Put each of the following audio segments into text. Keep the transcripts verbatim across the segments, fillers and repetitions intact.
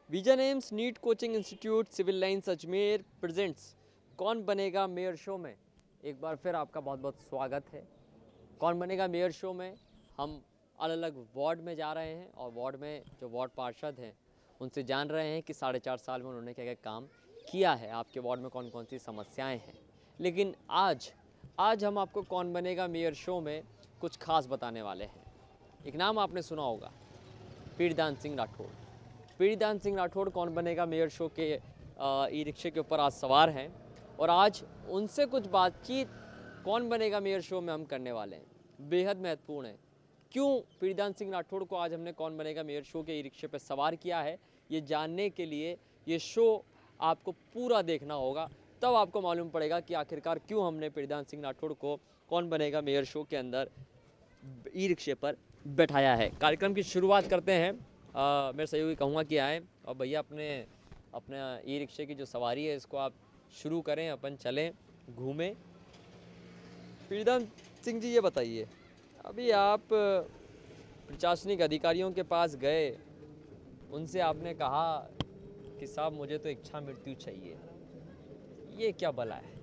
Vision AIIMS NEET coaching institute civil lines Ajmer presents कौन बनेगा mayor show में एक बार फिर आपका बहुत बहुत स्वागत है। कौन बनेगा मेयर शो में हम अलग अलग वार्ड में जा रहे हैं और वार्ड में जो वार्ड पार्षद हैं उनसे जान रहे हैं कि साढ़े चार साल में उन्होंने क्या क्या काम किया है, आपके वार्ड में कौन कौन सी समस्याएं हैं। लेकिन आज आज हम आपको कौन बनेगा मेयर शो में कुछ खास बताने वाले हैं। एक नाम आपने सुना होगा, पीरदान सिंह राठौड़। पीरदान सिंह राठौड़ कौन बनेगा मेयर शो के ई रिक्शे के ऊपर आज सवार हैं और आज उनसे कुछ बातचीत कौन बनेगा मेयर शो में हम करने वाले हैं। बेहद महत्वपूर्ण है। क्यों पीरदान सिंह राठौड़ को आज हमने कौन बनेगा मेयर शो के ई रिक्शे पर सवार किया है, ये जानने के लिए ये शो आपको पूरा देखना होगा, तब आपको मालूम पड़ेगा कि आखिरकार क्यों हमने पीरदान सिंह राठौड़ को कौन बनेगा मेयर शो के अंदर ई रिक्शे पर बैठाया है। कार्यक्रम की शुरुआत करते हैं। आ, मेरे सहयोगी कहूँगा कि आएँ और भैया अपने अपने ई रिक्शे की जो सवारी है इसको आप शुरू करें, अपन चलें घूमें। पीरदान सिंह जी, ये बताइए, अभी आप प्रशासनिक अधिकारियों के पास गए, उनसे आपने कहा कि साहब मुझे तो इच्छा मृत्यु चाहिए, ये क्या भला है?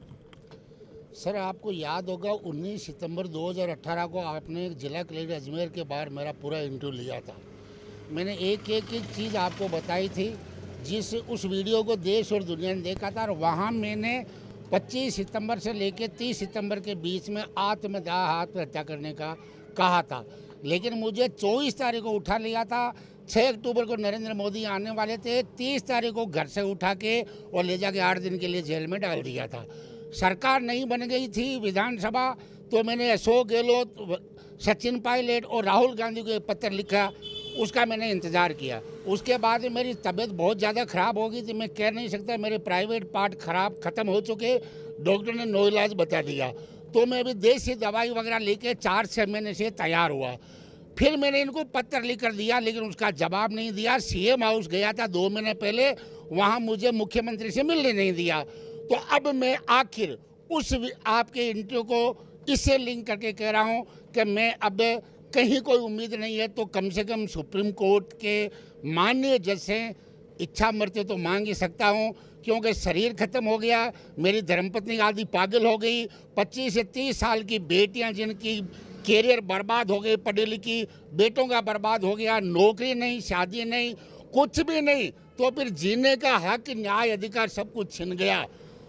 सर, आपको याद होगा उन्नीस सितंबर दो हज़ार अठारह को आपने जिला कलेक्टर अजमेर के बाहर मेरा पूरा इंटरव्यू लिया था। मैंने एक एक एक चीज़ आपको बताई थी, जिस उस वीडियो को देश और दुनिया ने देखा था। और वहाँ मैंने पच्चीस सितंबर से लेकर तीस सितंबर के बीच में आत्मदाह आत्महत्या करने का कहा था, लेकिन मुझे चौबीस तारीख को उठा लिया था। छः अक्टूबर को नरेंद्र मोदी आने वाले थे, तीस तारीख को घर से उठा के और ले जाके आठ दिन के लिए जेल में डाल दिया था। सरकार नहीं बन गई थी विधानसभा, तो मैंने अशोक गहलोत, सचिन पायलट और राहुल गांधी को एक पत्र लिखा, उसका मैंने इंतज़ार किया। उसके बाद मेरी तबीयत बहुत ज़्यादा ख़राब हो गई थी, मैं कह नहीं सकता, मेरे प्राइवेट पार्ट खराब ख़त्म हो चुके, डॉक्टर ने नो इलाज बता दिया। तो मैं अभी देसी दवाई वगैरह लेके चार छः महीने से तैयार हुआ। फिर मैंने इनको पत्र लिख कर दिया, लेकिन उसका जवाब नहीं दिया। सीएम हाउस गया था दो महीने पहले, वहाँ मुझे मुख्यमंत्री से मिलने नहीं दिया। तो अब मैं आखिर उस आपके इंटरव्यू को इससे लिंक करके कह रहा हूँ कि मैं अब कहीं कोई उम्मीद नहीं है तो कम से कम सुप्रीम कोर्ट के माननीय जज से इच्छा मृत्यु तो मांग ही सकता हूँ, क्योंकि शरीर खत्म हो गया, मेरी धर्मपत्नी आदि पागल हो गई, पच्चीस से तीस साल की बेटियाँ जिनकी कैरियर बर्बाद हो गई, पढ़ी लिखी बेटों का बर्बाद हो गया, नौकरी नहीं, शादी नहीं, कुछ भी नहीं, तो फिर जीने का हक, न्याय, अधिकार सब कुछ छिन गया।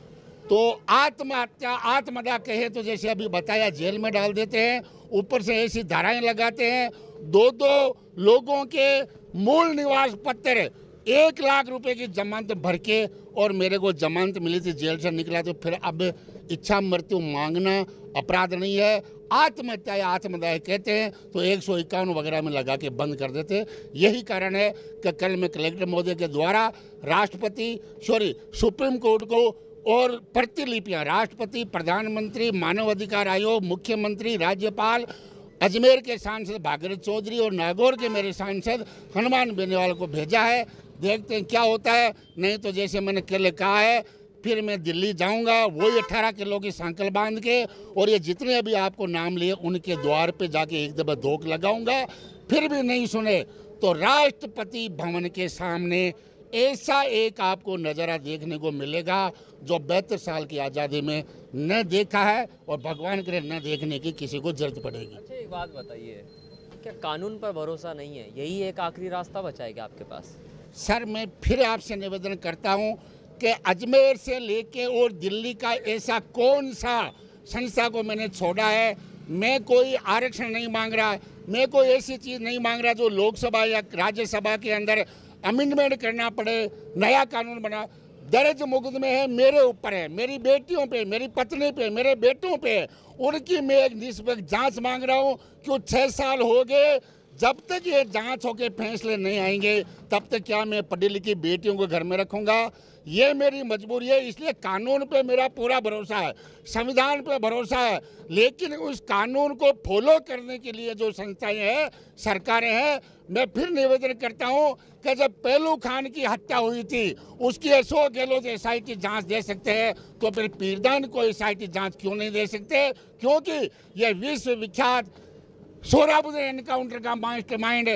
तो आत्महत्या आत्मदाह कहे तो जैसे अभी बताया जेल में डाल देते हैं, ऊपर से ऐसी धाराएं लगाते हैं। दो दो लोगों के मूल निवास पत्र एक लाख रुपए की जमानत भर के, और मेरे को जमानत मिली थी, जेल से निकला। तो फिर अब इच्छा मृत्यु मांगना अपराध नहीं है, आत्महत्या या आत्मदाह कहते हैं तो एक सौ इक्यावन वगैरह में लगा के बंद कर देते हैं। यही कारण है कि कल मैं कलेक्टर महोदय के द्वारा राष्ट्रपति सॉरी सुप्रीम कोर्ट को और प्रतिलिपियां राष्ट्रपति, प्रधानमंत्री, मानव अधिकार आयोग, मुख्यमंत्री, राज्यपाल, अजमेर के सांसद भागीरथ चौधरी और नागौर के मेरे सांसद हनुमान बेनीवाल को भेजा है। देखते हैं क्या होता है। नहीं तो जैसे मैंने कल कहा है, फिर मैं दिल्ली जाऊंगा, वही अठारह किलो की सांकल बांध के, और ये जितने अभी आपको नाम लिए उनके द्वार पे जाके एक दफ़ा धोख लगाऊंगा। फिर भी नहीं सुने तो राष्ट्रपति भवन के सामने ऐसा एक आपको नज़ारा देखने को मिलेगा जो बहत्तर साल की आज़ादी में न देखा है, और भगवान करे न देखने की किसी को जरूरत पड़ेगी। अच्छा, एक बात बताइए, क्या कानून पर भरोसा नहीं है? यही एक आखिरी रास्ता बचाएगा आपके पास? सर, मैं फिर आपसे निवेदन करता हूं कि अजमेर से लेके और दिल्ली का ऐसा कौन सा संस्था को मैंने छोड़ा है। मैं कोई आरक्षण नहीं मांग रहा, मैं कोई ऐसी चीज़ नहीं मांग रहा जो लोकसभा या राज्यसभा के अंदर अमेंडमेंट करना पड़े, नया कानून बना। दर्ज मुकदमे है मेरे ऊपर है, मेरी बेटियों पे, मेरी पत्नी पे, मेरे बेटों पे, उनकी मैं एक निष्पक्ष जांच मांग रहा हूँ। क्यों छः साल हो गए, जब तक ये जांच होके फैसले नहीं आएंगे तब तक क्या मैं पढ़ी लिखी बेटियों को घर में रखूँगा? ये मेरी मजबूरी है। इसलिए कानून पे मेरा पूरा भरोसा है, संविधान पे भरोसा है, लेकिन उस कानून को फॉलो करने के लिए जो संस्थाएं हैं, सरकारें हैं, मैं फिर निवेदन करता हूं कि जब पहलू खान की हत्या हुई थी उसकी Ashok Gehlot S I T जांच दे सकते हैं, तो फिर पीरदान को एस आई टी जांच क्यों नहीं दे सकते? क्योंकि यह विश्व विख्यात सोहराबुद्दीन एनकाउंटर का मास्टरमाइंड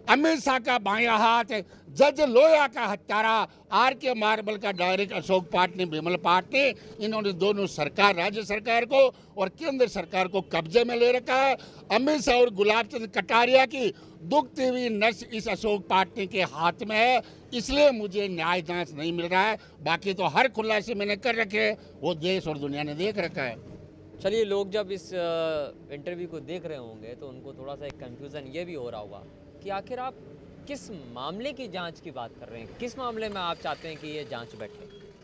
अमित शाह का बायां हाथ, जज लोया का हत्यारा, आर के मार्बल का डायरेक्ट अशोक पाटनी, विमल पाटनी, इन्होंने दोनों सरकार, राज्य सरकार को और केंद्र सरकार को कब्जे में ले रखा है। अमित शाह और गुलाब चंद कटारिया की दुखती हुई नस इस अशोक पाटनी के हाथ में है, इसलिए मुझे न्याय जांच नहीं मिल रहा है। बाकी तो हर खुलासे मैंने कर रखे हैं, वो देश और दुनिया ने देख रखा है। चलिए, लोग जब इस इंटरव्यू को देख रहे होंगे तो उनको थोड़ा सा एक कंफ्यूजन ये भी हो रहा होगा कि आखिर आप किस मामले की जांच की बात कर रहे हैं, किस मामले में आप चाहते हैं कि ये जांच बैठे?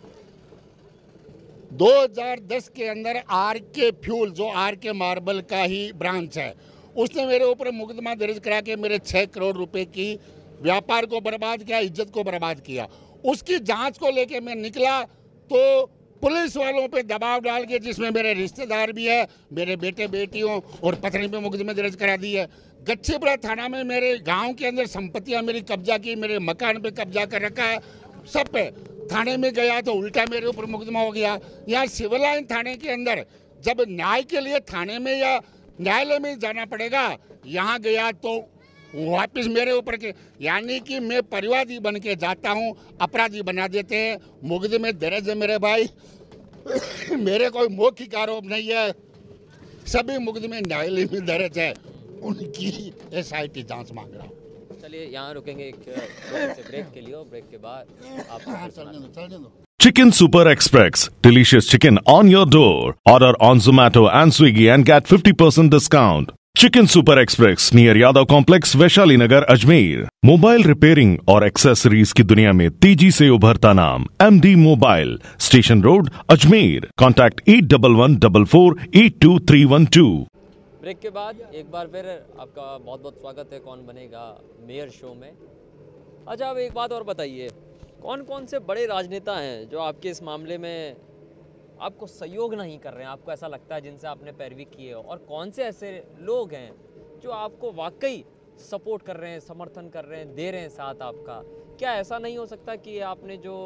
दो हज़ार दस के अंदर आर के फ्यूल, जो आर के मार्बल का ही ब्रांच है, उसने मेरे ऊपर मुकदमा दर्ज करा के मेरे छः करोड़ रुपए की व्यापार को बर्बाद किया, इज्जत को बर्बाद किया। उसकी जांच को लेके मैं निकला तो पुलिस वालों पे दबाव डाल के, जिसमें मेरे रिश्तेदार भी है, मेरे बेटे बेटियों और पत्नी पे मुकदमे दर्ज करा दी है। गच्छीपुरा थाना में मेरे गांव के अंदर संपत्तियां मेरी कब्जा की, मेरे मकान पे कब्जा कर रखा है, सब पे। थाने में गया तो उल्टा मेरे ऊपर मुकदमा हो गया। यहाँ सिविल लाइन थाने के अंदर जब न्याय के लिए थाने में या न्यायालय में जाना पड़ेगा, यहाँ गया तो वापिस मेरे ऊपर के, यानी कि मैं परिवादी बन के जाता हूँ, अपराधी बना देते हैं। मुकदमे दर्ज है मेरे भाई, मेरे कोई मौखिक आरोप नहीं है, सभी मुकदमे न्यायालय में दर्ज है, उनकी एस आई टी जांच मांग रहा हूँ। चलिए, यहाँ रुकेंगे एक ब्रेक के लिए, और ब्रेक के बाद आप Chicken Super Express, delicious chicken on your door. Order on Zomato and Swiggy and get fifty percent discount. Chicken Super Express near Yadav Complex, Vaishali Nagar, Ajmer. Mobile repairing और accessories की दुनिया में तेजी से उभरता नाम M D mobile, station road, Ajmer. Contact eight one one four four eight two three one two. Break के बाद एक बार फिर आपका बहुत बहुत स्वागत है कौन बनेगा मेयर शो में। अच्छा, अब एक बात और बताइए, कौन कौन से बड़े राजनेता हैं जो आपके इस मामले में आपको सहयोग नहीं कर रहे हैं, आपको ऐसा लगता है जिनसे आपने पैरवी की है, और कौन से ऐसे लोग हैं जो आपको वाकई सपोर्ट कर रहे हैं, समर्थन कर रहे हैं, दे रहे हैं साथ आपका? क्या ऐसा नहीं हो सकता कि आपने जो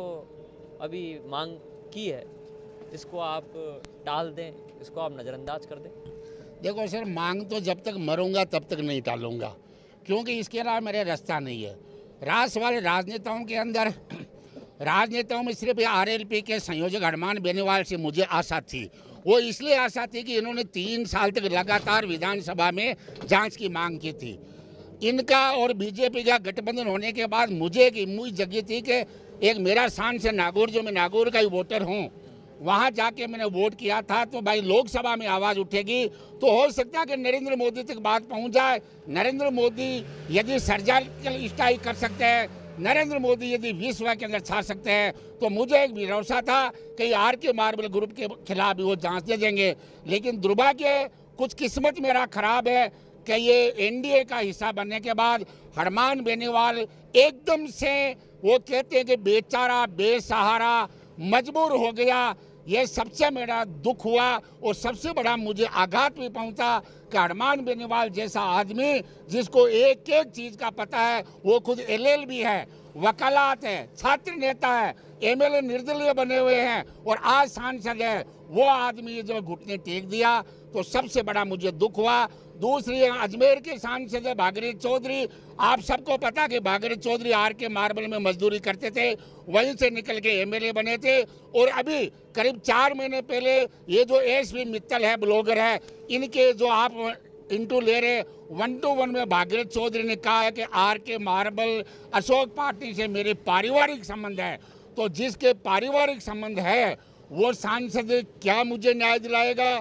अभी मांग की है इसको आप टाल दें, इसको आप नज़रअंदाज कर दें? देखो सर, मांग तो जब तक मरूंगा तब तक नहीं टालूंगा, क्योंकि इसके अलावा मेरा रास्ता नहीं है। राष्ट्र वाले राजनेताओं के अंदर, राजनेताओं में सिर्फ आर एल पी के संयोजक हनुमान बेनीवाल से मुझे आशा थी। वो इसलिए आशा थी कि इन्होंने तीन साल तक लगातार विधानसभा में जांच की मांग की थी। इनका और बीजेपी का गठबंधन होने के बाद मुझे एक उम्मीद जगी थी कि एक मेरा सांसद नागौर, जो मैं नागौर का ही वोटर हूँ, वहाँ जाके मैंने वोट किया था, तो भाई लोकसभा में आवाज़ उठेगी तो हो सकता है कि नरेंद्र मोदी तक बात पहुँच जाए। नरेंद्र मोदी यदि सर्जिकल स्ट्राइक कर सकते हैं, नरेंद्र मोदी यदि विश्व के अंदर छा सकते हैं, तो मुझे एक भरोसा था कि आर के मार्बल ग्रुप के खिलाफ भी वो जांच दे देंगे। लेकिन दुर्भाग्य, कुछ किस्मत मेरा खराब है कि ये एन डी ए का हिस्सा बनने के बाद हनुमान बेनीवाल एकदम से वो कहते हैं कि बेचारा बेसहारा मजबूर हो गया। ये सबसे मेरा दुख हुआ और सबसे बड़ा मुझे आघात भी पहुंचा कि हनुमान बेनीवाल जैसा आदमी, जिसको एक एक चीज़ का पता है, वो खुद एल एल बी है, वकालत है, छात्र नेता है, एम एल ए निर्दलीय बने हुए हैं और आज सांसद है, वो आदमी जो घुटने टेक दिया, तो सबसे बड़ा मुझे दुख हुआ। दूसरी अजमेर के सांसद है भागीरथ चौधरी। आप सबको पता कि Bhagirath Choudhary R K marble में मजदूरी करते थे, वहीं से निकल के एम एल ए बने थे, और अभी करीब चार महीने पहले ये जो एस पी मित्तल है, ब्लॉगर है, इनके जो आप इंटू ले रहे, वन टू वन में भागीरथ चौधरी ने कहा है कि are K marble Ashok party से मेरे पारिवारिक संबंध है। तो जिसके पारिवारिक संबंध है वो सांसद क्या मुझे न्याय दिलाएगा?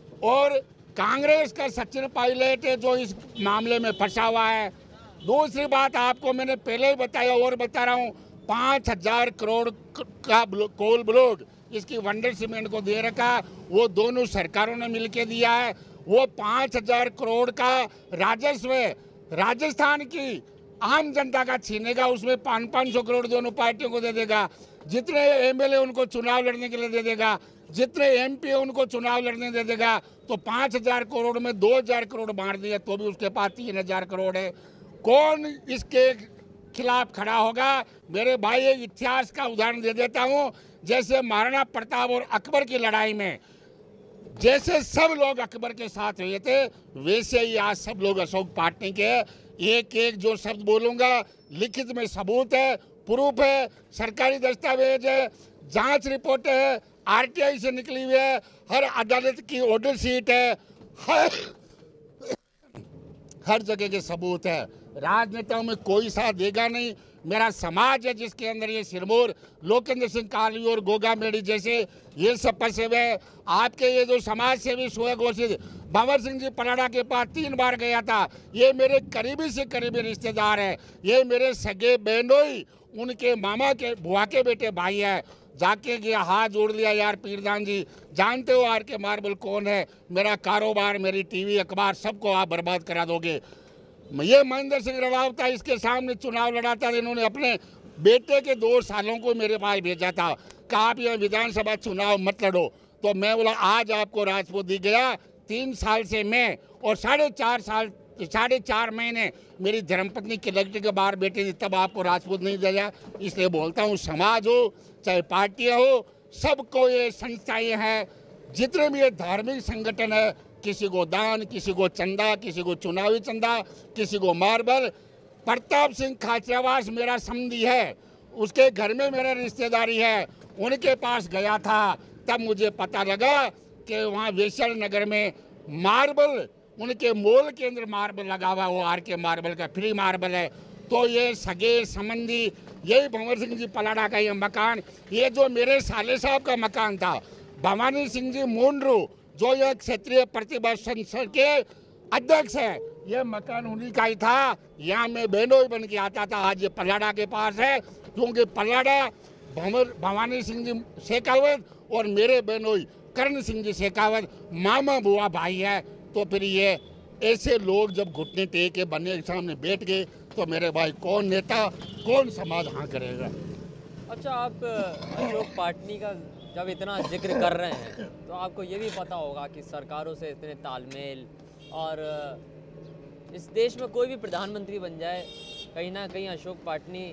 और कांग्रेस का सचिन पायलट है जो इस मामले में फंसा हुआ है। दूसरी बात आपको मैंने पहले ही बताया और बता रहा हूँ, पाँच हजार करोड़ का कोल ब्लॉक इसकी वंडर सीमेंट को दे रखा, वो दोनों सरकारों ने मिलकर दिया है। वो पाँच हजार करोड़ का राजस्व राजस्थान की आम जनता का छीनेगा, उसमें पाँच पाँच सौ करोड़ दोनों पार्टियों को दे देगा। जितने एम एल ए उनको चुनाव लड़ने के लिए दे देगा, जितने एम पी उनको चुनाव लड़ने दे देगा। तो पाँच हजार करोड़ में दो हजार करोड़ बांट दिया तो भी उसके पास तीन हजार करोड़ है। कौन इसके खिलाफ खड़ा होगा? मेरे भाई, एक इतिहास का उदाहरण दे देता हूँ। जैसे महाराणा प्रताप और अकबर की लड़ाई में जैसे सब लोग अकबर के साथ हुए थे, वैसे ही आज सब लोग अशोक पाटनी के। एक एक जो शब्द बोलूँगा लिखित में सबूत है, प्रूफ है, सरकारी दस्तावेज है, जांच रिपोर्ट है, आरटीआई से निकली हुई है, हर अदालत की ऑर्डर शीट है, हर हर जगह के सबूत है। राजनेताओं में कोई साथ देगा नहीं। मेरा समाज है जिसके अंदर ये सिरमौर लोकेंद्र सिंह काली और गोगा मेड़ी जैसे ये सब फंसे हुए। आपके ये जो समाज सेवी स्व घोषित भंवर सिंह जी पलाड़ा के पास तीन बार गया था। ये मेरे करीबी से करीबी रिश्तेदार है, ये मेरे सगे बहनोई, उनके मामा के बुआ के बेटे भाई है। जाके गया, हाथ जोड़ लिया, यार पीरदान जी जानते हो आर के मार्बल कौन है, मेरा कारोबार, मेरी टीवी अखबार सबको आप बर्बाद करा दोगे। ये महेंद्र सिंह रड़ावत था, इसके सामने चुनाव लड़ा था, इन्होंने अपने बेटे के दो सालों को मेरे पास भेजा था, कहा आप यहाँ विधानसभा चुनाव मत लड़ो। तो मैं बोला आज आपको राजपूत दी गया। तीन साल से मैं और साढ़े चार साल साढ़े चार महीने मेरी धर्मपत्नी कलेक्टर के बाहर बैठी थी, तब आपको राजपूत नहीं दिया। इसलिए बोलता हूँ समाज हो चाहे पार्टियाँ हो, सबको ये संस्थाएं हैं, जितने भी ये धार्मिक संगठन है, किसी को दान, किसी को चंदा, किसी को चुनावी चंदा, किसी को मार्बल। प्रताप सिंह खाचरावास मेरा समधी है, उसके घर में मेरा रिश्तेदारी है, उनके पास गया था, तब मुझे पता लगा कि वहाँ वैशाली नगर में मार्बल, उनके मॉल के अंदर मार्बल लगा हुआ, वो आर के मार्बल का फ्री मार्बल है। तो ये सगे संबंधी, यही भंवर सिंह जी पलाड़ा का ये मकान, ये जो मेरे साले साहब का मकान था, भवानी सिंह जी मुंडरू जो यह क्षेत्रीय प्रतिभा संसद के अध्यक्ष है, ये मकान उन्हीं का ही था। यहाँ मैं बहनोई बन के आता था, आज ये पलाड़ा के पास है, क्योंकि पलाड़ा भंवर भवानी सिंह जी शेखावत और मेरे बहनोई करण सिंह जी शेखावत मामा बुआ भाई है। तो फिर ये ऐसे लोग जब घुटने टेक के बनने के सामने बैठ गए तो मेरे भाई कौन नेता, कौन समाज हाँ करेगा। अच्छा, आप अशोक पाटनी का जब इतना जिक्र कर रहे हैं तो आपको ये भी पता होगा कि सरकारों से इतने तालमेल, और इस देश में कोई भी प्रधानमंत्री बन जाए, कहीं ना कहीं अशोक पाटनी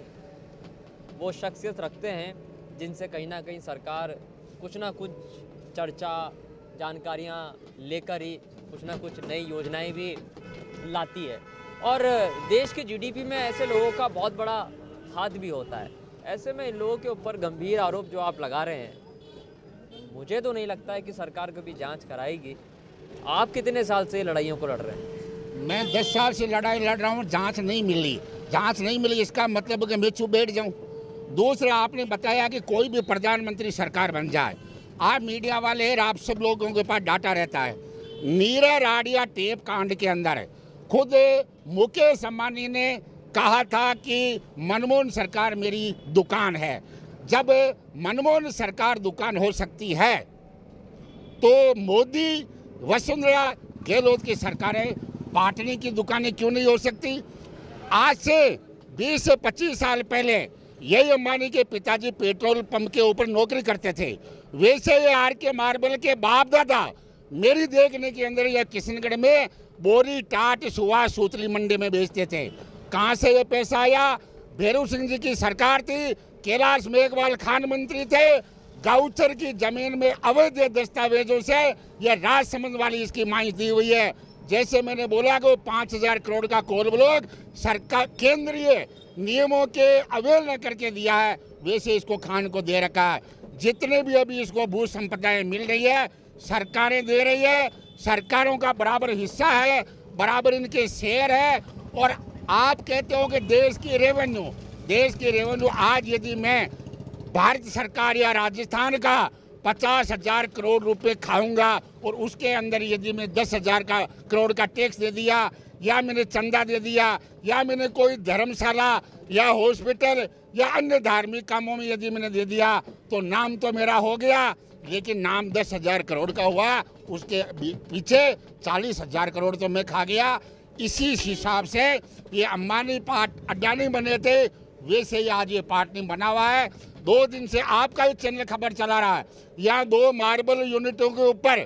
वो शख्सियत रखते हैं जिनसे कहीं ना कहीं सरकार कुछ ना कुछ चर्चा, जानकारियाँ लेकर ही कुछ ना कुछ नई योजनाएं भी लाती है। और देश के जीडीपी में ऐसे लोगों का बहुत बड़ा हाथ भी होता है। ऐसे में इन लोगों के ऊपर गंभीर आरोप जो आप लगा रहे हैं, मुझे तो नहीं लगता है कि सरकार कभी जांच कराएगी। आप कितने साल से लड़ाइयों को लड़ रहे हैं? मैं दस साल से लड़ाई लड़ रहा हूँ, जांच नहीं मिली। जांच नहीं मिली इसका मतलब कि मैं चुप बैठ जाऊँ। दूसरा, आपने बताया कि कोई भी प्रधानमंत्री सरकार बन जाए, आप मीडिया वाले, आप सब लोगों के पास डाटा रहता है। नीरा राडिया टेप कांड के अंदर खुद मुकेश अंबानी ने कहा था कि मनमोहन सरकार मेरी दुकान है। जब मनमोहन सरकार दुकान हो सकती है तो मोदी, वसुंधरा, गहलोत की सरकारें पाटनी की दुकानें क्यों नहीं हो सकती? आज से बीस से पच्चीस साल पहले यही अंबानी के पिताजी पेट्रोल पंप के ऊपर नौकरी करते थे। वैसे ये आर के मार्बल के बाप दादा मेरी देखने के अंदर या किशनगढ़ में बोरी, टाट, सुहा, सूतली मंडी में बेचते थे। कहाँ से ये पैसा आया? भैरू सिंह जी की सरकार थी, कैलाश मेघवाल खान मंत्री थे, गौचर की जमीन में अवैध दस्तावेजों से ये राजसमंद वाली इसकी मांग दी हुई है। जैसे मैंने बोला कि पाँच हजार करोड़ का कोल ब्लॉक सरकार केंद्रीय नियमों के अवहेलना करके दिया है, वैसे इसको खान को दे रखा है। जितने भी अभी इसको भू संपदाएं मिल रही है सरकारें दे रही है, सरकारों का बराबर हिस्सा है, बराबर इनके शेयर है। और आप कहते हो कि देश की रेवेन्यू, देश की रेवेन्यू आज यदि मैं भारत सरकार या राजस्थान का पचास हजार करोड़ रुपए खाऊंगा और उसके अंदर यदि मैं दस हजार का करोड़ का टैक्स दे दिया, या मैंने चंदा दे दिया, या मैंने कोई धर्मशाला या हॉस्पिटल या अन्य धार्मिक कामों में यदि मैंने दे दिया, तो नाम तो मेरा हो गया, लेकिन नाम दस हजार करोड़ का हुआ, उसके पीछे चालीस हजार करोड़ तो मैं खा गया। इसी हिसाब से ये अंबानी पाट अडानी बने थे, वैसे ही आज ये पाटनी बना हुआ है। दो दिन से आपका ही चैनल खबर चला रहा है, यहाँ दो मार्बल यूनिटों के ऊपर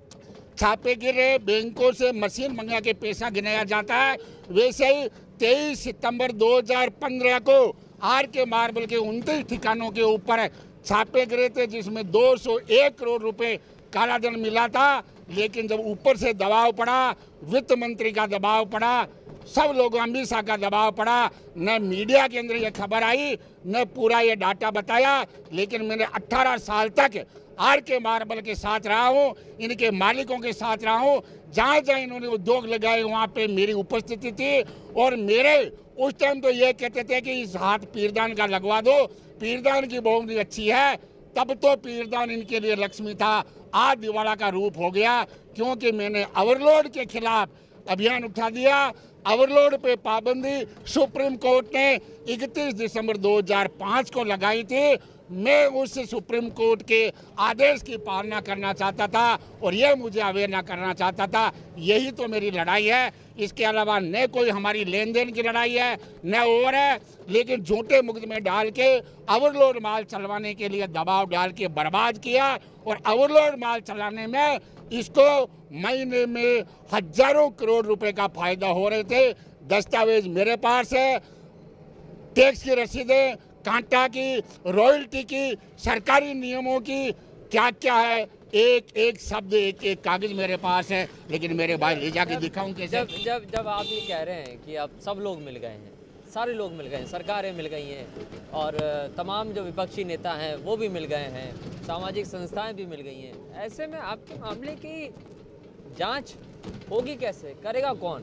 छापे गिरे, बैंकों से मशीन मंगा के पैसा गिनाया जाता है। वैसे ही तेईस सितंबर दो हज़ार पंद्रह को आर के मार्बल के उनतीस ठिकानों के ऊपर छापे गिरे थे, जिसमें दो सौ एक करोड़ रुपए कालाधन मिला था। लेकिन जब ऊपर से दबाव पड़ा, वित्त मंत्री का दबाव पड़ा, सब लोगों अमित शाह का दबाव पड़ा, न मीडिया के अंदर ये खबर आई, न पूरा ये डाटा बताया, लेकिन मैंने अठारह साल तक आर के मार्बल के साथ रहा हूँ, इनके मालिकों के साथ रहा हूँ। जहाँ जहाँ इन्होंने उद्योग लगाए वहाँ पे मेरी उपस्थिति थी। और मेरे उस टाइम तो ये कहते थे कि इस हाथ पीरदान का लगवा दो, पीरदान की बहुत अच्छी है। तब तो पीरदान इनके लिए लक्ष्मी था, आज दिवाला का रूप हो गया, क्योंकि मैंने ओवरलोड के खिलाफ अभियान उठा दिया। ओवरलोड पे पाबंदी सुप्रीम कोर्ट ने इकतीस दिसंबर दो हज़ार पाँच को लगाई थी। मैं उस सुप्रीम कोर्ट के आदेश की पालना करना चाहता था और ये मुझे अवेयर ना करना चाहता था। यही तो मेरी लड़ाई है, इसके अलावा न कोई हमारी लेन देन की लड़ाई है न और है। लेकिन झूठे मुकदमे डाल के ओवरलोड माल चलवाने के लिए दबाव डाल के बर्बाद किया। और ओवरलोड माल चलाने में इसको महीने में हजारों करोड़ रुपए का फायदा हो रहे थे। दस्तावेज मेरे पास है, टैक्स की रसीदें, कांटा की, रॉयल्टी की, सरकारी नियमों की, क्या क्या है, एक एक शब्द, एक एक कागज मेरे पास है। लेकिन मेरे भाई ले जाके दिखाऊं कैसे? जब जब जब आप ये कह रहे हैं कि अब सब लोग मिल गए हैं, सारे लोग मिल गए हैं, सरकारें मिल गई हैं और तमाम जो विपक्षी नेता हैं वो भी मिल गए हैं, सामाजिक संस्थाएं भी मिल गई हैं, ऐसे में आपके मामले की जांच होगी कैसे, करेगा कौन?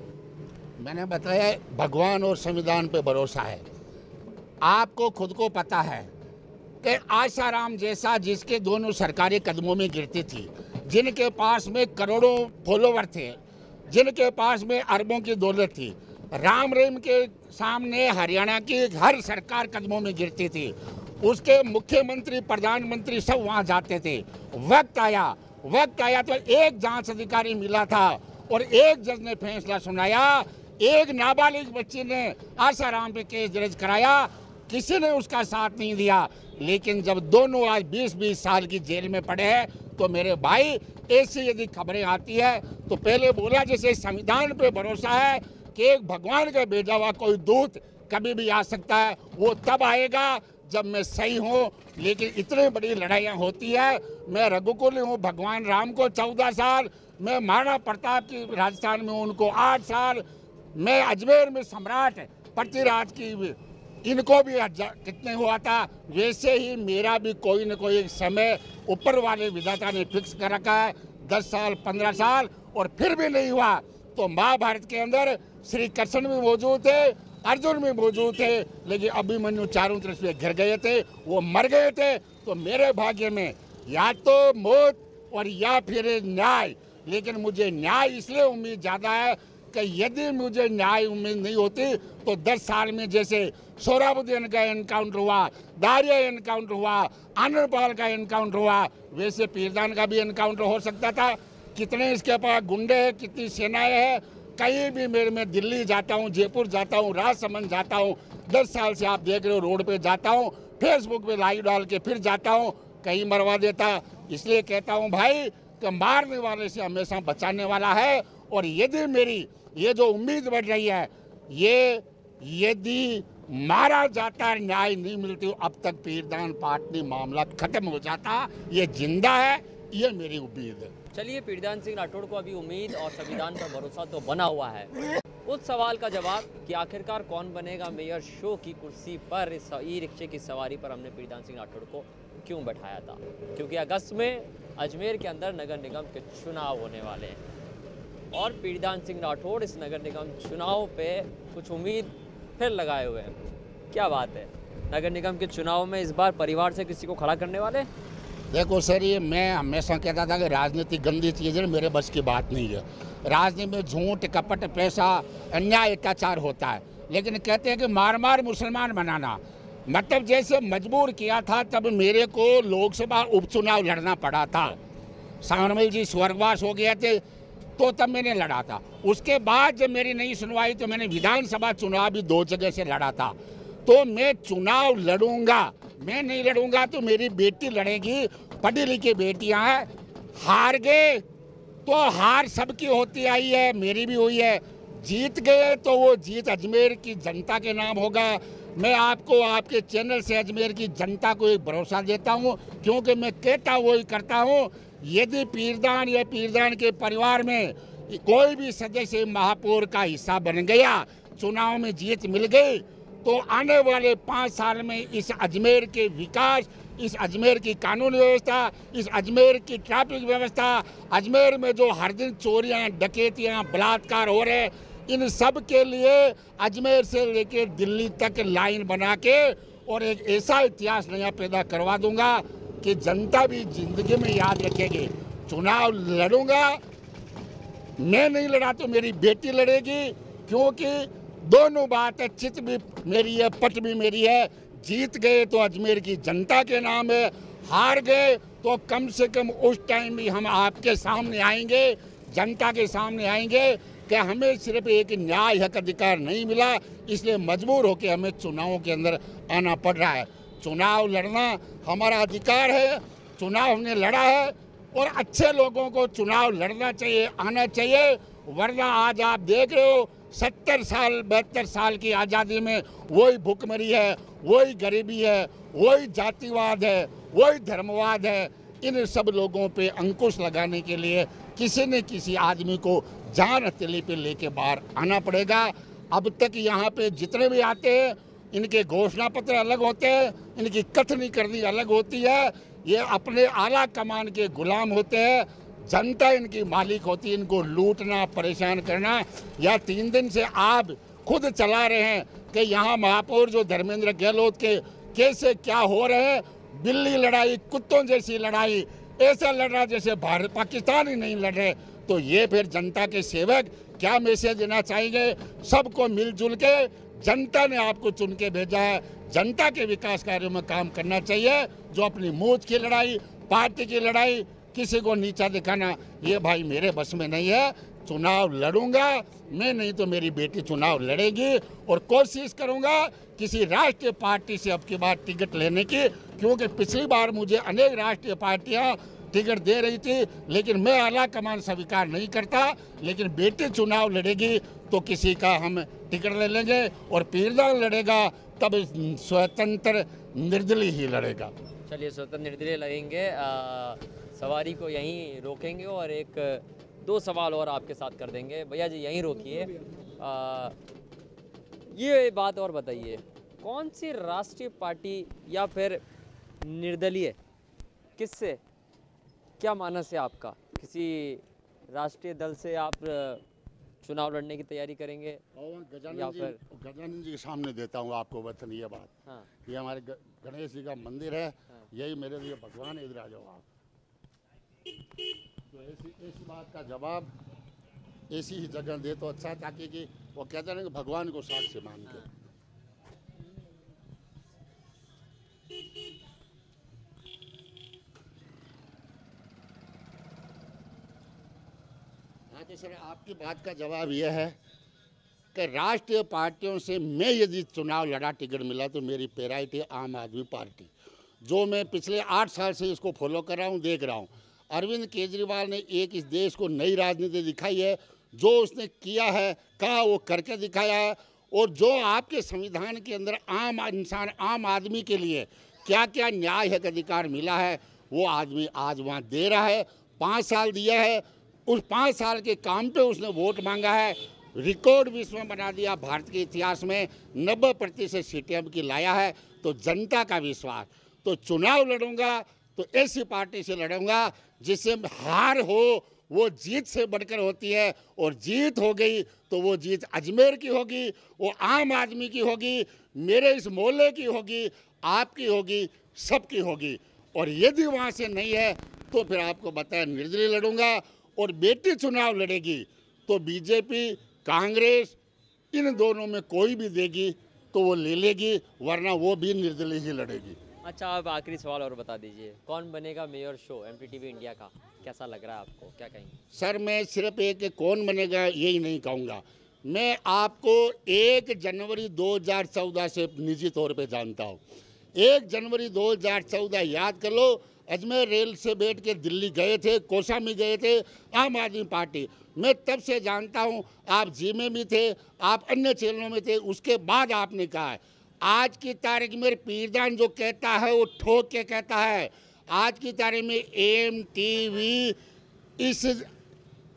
मैंने बताया भगवान और संविधान पे भरोसा है। आपको खुद को पता है कि आशाराम जैसा जिसके दोनों सरकारें कदमों में गिरती थी, जिनके पास में करोड़ों फॉलोवर थे, जिनके पास में अरबों की दौलत थी, राम रहीम के सामने हरियाणा की हर सरकार कदमों में गिरती थी। उसके मुख्यमंत्री, प्रधानमंत्री सब वहाँ जाते थे। वक्त आया वक्त आया तो एक जांच अधिकारी मिला था और एक जज ने फैसला सुनाया। एक नाबालिग बच्ची ने आशाराम पे केस दर्ज कराया, किसी ने उसका साथ नहीं दिया। लेकिन जब दोनों आज बीस बीस साल की जेल में पड़े हैं तो मेरे भाई ऐसी यदि खबरें आती है तो पहले बोला जैसे संविधान पे भरोसा है कि एक भगवान का भेजा हुआ कोई दूत कभी भी आ सकता है, वो तब आएगा जब मैं सही हूँ। लेकिन इतनी बड़ी लड़ाइयाँ होती है। मैं रघुकुल हूँ, भगवान राम को चौदह साल, मैं महाराणा प्रताप की राजस्थान में उनको आठ साल, मैं अजमेर में सम्राट पृथ्वीराज की इनको भी कितने हुआ था। वैसे ही मेरा भी कोई न कोई समय ऊपर वाले विधाता ने फिक्स कर रखा है, दस साल पंद्रह साल, और फिर भी नहीं हुआ। तो महाभारत के अंदर श्री कृष्ण भी मौजूद थे, अर्जुन भी मौजूद थे, लेकिन अभिमन्यु चारों तरफ से घिर गए थे, वो मर गए थे। तो मेरे भाग्य में या तो मौत और या फिर न्याय। लेकिन मुझे न्याय इसलिए उम्मीद ज़्यादा है कि यदि मुझे न्याय उम्मीद नहीं होती तो दस साल में जैसे सोहराबुद्दीन का एनकाउंटर हुआ, दारिया एनकाउंटर हुआ, आनंदपाल का एनकाउंटर हुआ, वैसे पीरदान का भी एनकाउंटर हो सकता था। कितने इसके पास गुंडे हैं, कितनी सेनाएं हैं। कहीं भी मेरे में दिल्ली जाता हूँ, जयपुर जाता हूँ, राजसमंद जाता हूँ, दस साल से आप देख रहे हो रोड पे जाता हूँ, फेसबुक पे लाइव डाल के फिर जाता हूँ, कहीं मरवा देता। इसलिए कहता हूँ भाई कि मारने वाले से हमेशा बचाने वाला है। और यदि मेरी ये जो उम्मीद बढ़ रही है, ये यदि मारा जाता न्याय नहीं मिलती अब तक पीरदान पाटनी मामला खत्म हो जाता। ये जिंदा है, ये मेरी उम्मीद है। चलिए, पीरदान सिंह राठौड़ को अभी उम्मीद और संविधान पर भरोसा तो बना हुआ है। उस सवाल का जवाब कि आखिरकार कौन बनेगा मेयर शो की कुर्सी पर, इस ई रिक्शे की सवारी पर हमने पीरदान सिंह राठौड़ को क्यों बैठाया था, क्योंकि अगस्त में अजमेर के अंदर नगर निगम के चुनाव होने वाले हैं और पीरदान सिंह राठौड़ इस नगर निगम चुनाव पे कुछ उम्मीद फिर लगाए हुए हैं। क्या बात है, नगर निगम के चुनाव में इस बार परिवार से किसी को खड़ा करने वाले? देखो सर, ये मैं हमेशा कहता था कि राजनीति गंदी चीज़ है, मेरे बस की बात नहीं है। राजनीति में झूठ, कपट, पैसा, अन्याय, अत्याचार होता है। लेकिन कहते हैं कि मार मार मुसलमान बनाना, मतलब जैसे मजबूर किया था तब मेरे को लोकसभा उपचुनाव लड़ना पड़ा था। सावरमल जी स्वर्गवास हो गए थे तो तब मैंने लड़ा था। उसके बाद जब मेरी नहीं सुनवाई तो मैंने विधानसभा चुनाव भी दो जगह से लड़ा था। तो मैं चुनाव लड़ूंगा, मैं नहीं लड़ूंगा तो मेरी बेटी लड़ेगी। पढ़ी लिखी बेटियां हैं, हार गए तो हार सबकी होती आई है, मेरी भी हुई है। जीत गए तो वो जीत अजमेर की जनता के नाम होगा। मैं आपको आपके चैनल से अजमेर की जनता को एक भरोसा देता हूँ, क्योंकि मैं कहता वही करता हूँ। यदि पीरदान या पीरदान के परिवार में कोई भी सदस्य महापौर का हिस्सा बन गया, चुनाव में जीत मिल गई, तो आने वाले पाँच साल में इस अजमेर के विकास, इस अजमेर की कानून व्यवस्था, इस अजमेर की ट्रैफिक व्यवस्था, अजमेर में जो हर दिन चोरियां, डकैतियां, बलात्कार हो रहे, इन सब के लिए अजमेर से लेकर दिल्ली तक लाइन बना के और एक ऐसा इतिहास नया पैदा करवा दूंगा कि जनता भी जिंदगी में याद रखेगी। चुनाव लड़ूंगा, मैं नहीं लड़ा तो मेरी बेटी लड़ेगी, क्योंकि दोनों बात है, चित भी मेरी है, पट भी मेरी है। जीत गए तो अजमेर की जनता के नाम है, हार गए तो कम से कम उस टाइम भी हम आपके सामने आएंगे, जनता के सामने आएंगे कि हमें सिर्फ एक न्याय हक अधिकार नहीं मिला, इसलिए मजबूर होकर हमें चुनावों के अंदर आना पड़ रहा है। चुनाव लड़ना हमारा अधिकार है, चुनाव हमने लड़ा है और अच्छे लोगों को चुनाव लड़ना चाहिए, आना चाहिए। वरना आज आप देख रहे हो सत्तर साल बहत्तर साल की आज़ादी में वही भूखमरी है, वही गरीबी है, वही जातिवाद है, वही धर्मवाद है। इन सब लोगों पे अंकुश लगाने के लिए किसी न किसी आदमी को जान हथेली पे लेके बाहर आना पड़ेगा। अब तक यहाँ पे जितने भी आते हैं, इनके घोषणा पत्र अलग होते हैं, इनकी कथनी करनी अलग होती है, ये अपने आला कमान के गुलाम होते हैं, जनता इनकी मालिक होती है। इनको लूटना, परेशान करना, या तीन दिन से आप खुद चला रहे हैं कि यहाँ महापौर जो धर्मेंद्र गहलोत के कैसे क्या हो रहे हैं, बिल्ली लड़ाई, कुत्तों जैसी लड़ाई, ऐसा लड़ रहा जैसे भारत पाकिस्तान ही नहीं लड़ रहे। तो ये फिर जनता के सेवक क्या मैसेज देना चाहेंगे? सबको मिलजुल के, जनता ने आपको चुन के भेजा है, जनता के विकास कार्यों में काम करना चाहिए। जो अपनी मूछ की लड़ाई, पार्टी की लड़ाई, किसी को नीचा दिखाना, ये भाई मेरे बस में नहीं है। चुनाव लड़ूंगा मैं, नहीं तो मेरी बेटी चुनाव लड़ेगी, और कोशिश करूंगा किसी राष्ट्रीय पार्टी से अब की बार टिकट लेने की, क्योंकि पिछली बार मुझे अनेक राष्ट्रीय पार्टियां टिकट दे रही थी, लेकिन मैं आला कमान स्वीकार नहीं करता। लेकिन बेटी चुनाव लड़ेगी तो किसी का हम टिकट ले लेंगे, और पीरदान लड़ेगा तब स्वतंत्र निर्दलीय ही लड़ेगा। चलिए, स्वतंत्र निर्दलीय लगेंगे। आ, सवारी को यहीं रोकेंगे और एक दो सवाल और आपके साथ कर देंगे। भैया जी यहीं रोकिए। ये बात और बताइए, कौन सी राष्ट्रीय पार्टी या फिर निर्दलीय, किससे क्या मानस है आपका? किसी राष्ट्रीय दल से आप चुनाव लड़ने की तैयारी करेंगे या फिर? गजानन जी के सामने देता हूँ आपको वचन ये बात। हाँ। ये हमारे गणेश जी का मंदिर है। हाँ। यही मेरे लिए भगवान, इधर आ जाओ आप। तो ऐसी ऐसी बात का जवाब ऐसी ही जगह दे तो अच्छा, ताकि कि वो कहते हैं कि भगवान को साक्षी मान के। हाँ, तो सर आपकी बात का जवाब यह है कि राष्ट्रीय पार्टियों से मैं यदि चुनाव लड़ा, टिकट मिला, तो मेरी प्रायोरिटी आम आदमी पार्टी, जो मैं पिछले आठ साल से इसको फॉलो कर रहा हूँ, देख रहा हूँ। अरविंद केजरीवाल ने एक इस देश को नई राजनीति दिखाई है, जो उसने किया है, कहा वो करके दिखाया है, और जो आपके संविधान के अंदर आम इंसान, आम आदमी के लिए क्या क्या न्याय है, अधिकार मिला है, वो आदमी आज वहाँ दे रहा है। पाँच साल दिया है, उस पाँच साल के काम पे उसने वोट मांगा है, रिकॉर्ड विश्व में बना दिया। भारत के इतिहास में नब्बे प्रतिशत सीटें की लाया है। तो जनता का विश्वास, तो चुनाव लड़ूंगा तो ऐसी पार्टी से लड़ूंगा जिससे हार हो वो जीत से बढ़कर होती है, और जीत हो गई तो वो जीत अजमेर की होगी, वो आम आदमी की होगी, मेरे इस मोहल्ले की होगी, आपकी होगी, सबकी होगी। और यदि वहाँ से नहीं है तो फिर आपको बताया निर्दलीय लड़ूंगा। और बेटी चुनाव लड़ेगी तो बीजेपी, कांग्रेस, इन दोनों में कोई भी देगी तो वो ले लेगी, वरना वो भी निर्दलीय ही लड़ेगी। अच्छा, आप आखिरी सवाल और बता दीजिए, कौन बनेगा मेयर शो एमपीटीवी इंडिया का, कैसा लग रहा है आपको, क्या कहेंगे? सर मैं सिर्फ एक कौन बनेगा यही नहीं कहूँगा, मैं आपको एक जनवरी दो हज़ार चौदह से निजी तौर पे जानता हूँ। एक जनवरी दो हज़ार चौदह याद कर लो, अजमेर रेल से बैठ के दिल्ली गए थे, कोसामी गए थे, आम आदमी पार्टी, मैं तब से जानता हूँ। आप जी में भी थे, आप अन्य चैनलों में थे, उसके बाद आपने कहा है। आज की तारीख में पीरदान जो कहता है वो ठोक के कहता है। आज की तारीख में एम टीवी इस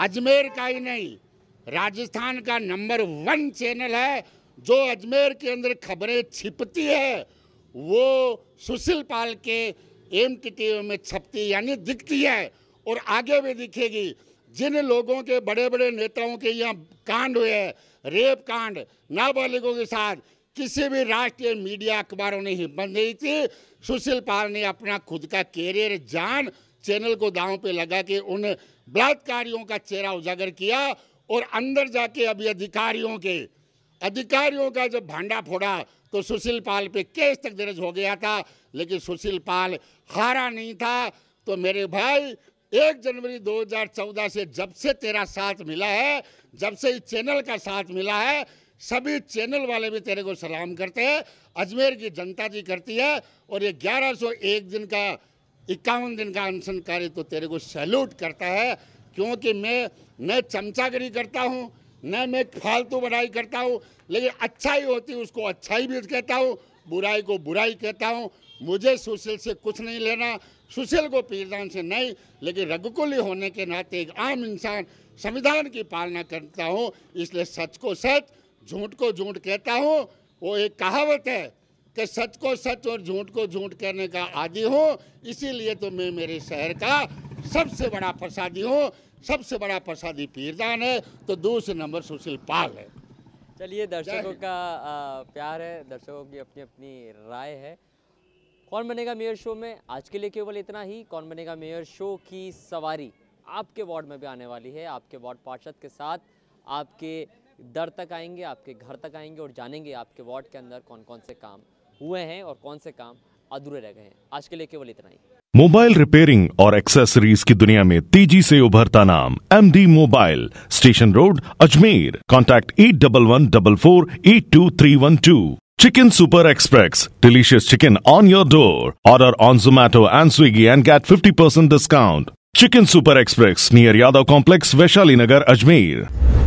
अजमेर का ही नहीं, राजस्थान का नंबर वन चैनल है जो अजमेर के अंदर खबरें छिपती है वो सुशील पाल के एम टी टी में छपती यानी दिखती है और आगे भी दिखेगी। जिन लोगों के बड़े बड़े नेताओं के यहाँ कांड हुए हैं, रेप कांड, नाबालिगों के साथ, किसी भी राष्ट्रीय मीडिया अखबारों ने हिम्मत नहीं थी। सुशील पाल ने अपना खुद का कैरियर जान चैनल को दांव पे लगा के उन बलात्कारियों का चेहरा उजागर किया और अंदर जाके अभी अधिकारियों के अधिकारियों का जब भांडा फोड़ा तो सुशील पाल पे केस तक दर्ज हो गया था, लेकिन सुशील पाल हारा नहीं था। तो मेरे भाई, एक जनवरी दो हज़ार चौदह से जब से तेरा साथ मिला है, जब से इस चैनल का साथ मिला है, सभी चैनल वाले भी तेरे को सलाम करते हैं, अजमेर की जनता जी करती है। और ये ग्यारह सौ एक दिन का इक्यावन दिन का अनशन कार्य तो तेरे को सैल्यूट करता है, क्योंकि मैं न चमचागिरी करता हूँ, न मैं फालतू बुराई करता हूँ, लेकिन अच्छाई होती है उसको अच्छाई भी कहता हूँ, बुराई को बुराई कहता हूँ। मुझे सुशील से कुछ नहीं लेना, सुशील को पीरदान से नहीं, लेकिन रघुकुली होने के नाते एक आम इंसान संविधान की पालना करता हूँ, इसलिए सच को सच, झूठ को झूठ कहता हूँ। वो एक कहावत है कि सच को सच और झूठ को झूठ कहने का आदी हूँ, इसीलिए तो मैं मेरे शहर का सबसे बड़ा प्रसादी हूँ। सबसे बड़ा प्रसादी पीरदान है, तो दूसरे नंबर सुशील पाल है। चलिए, दर्शकों का आ, प्यार है, दर्शकों की अपनी अपनी राय है। कौन बनेगा मेयर शो में आज के लिए केवल इतना ही। कौन बनेगा मेयर शो की सवारी आपके वार्ड में भी आने वाली है। आपके वार्ड पार्षद के साथ आपके दर तक आएंगे, आपके घर तक आएंगे और जानेंगे आपके वार्ड के अंदर कौन कौन से काम हुए हैं और कौन से काम अधूरे रह गए हैं। आज के लिए केवल इतना ही। मोबाइल रिपेयरिंग और एक्सेसरीज की दुनिया में तेजी से उभरता नाम M D mobile, station road, Ajmer. Contact eight double one double four eight two three one two. Chicken Super Express, delicious chicken on your door. Order on Zomato and Swiggy and get fifty percent discount. Chicken Super Express near Yadav Complex, Vaishali Nagar, Ajmer.